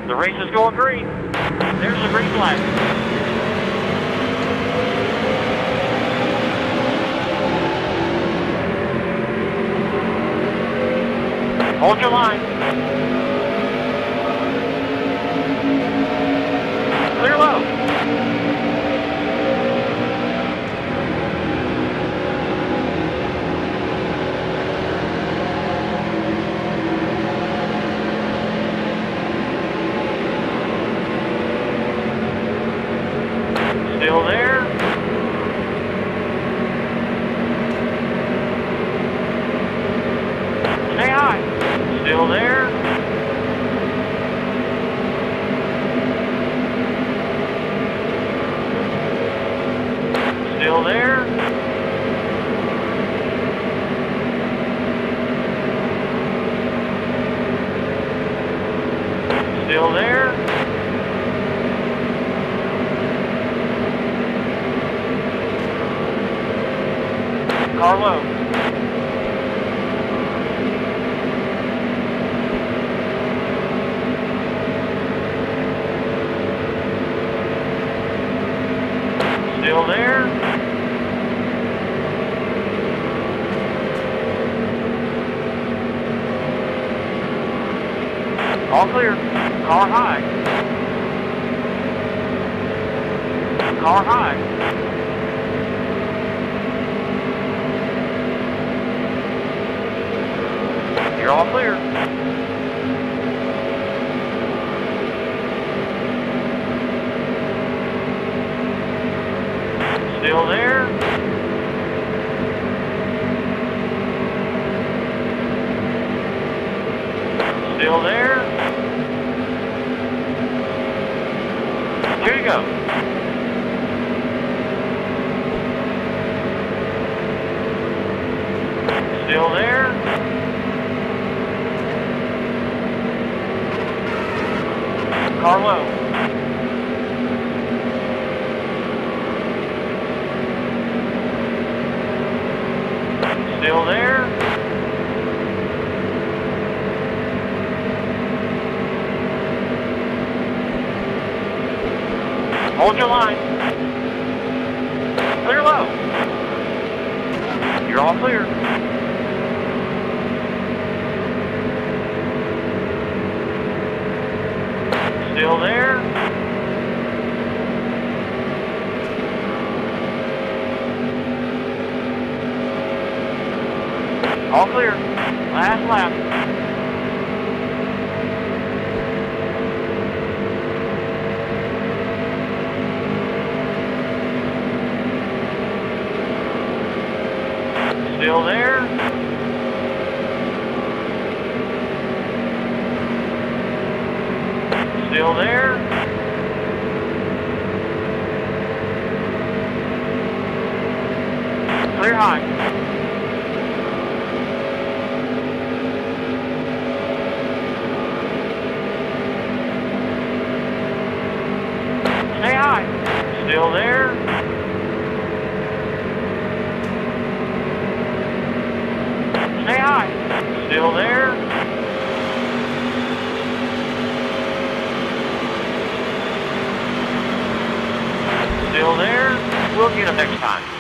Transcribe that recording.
The race is going green. There's the green flag. Hold your line. Clear low. Still there. Stay high. Still there. Still there. Still there. Car low. Still there. All clear. Car high. Car high. You're all clear. Still there. Still there. Here you go. Still there. Car low. Still there. Hold your line. Clear low. You're all clear. Still there. All clear. Last lap. Still there. Still there. Clear high. Stay high. Still there. Stay high. Still there. Still there. We'll get them next time.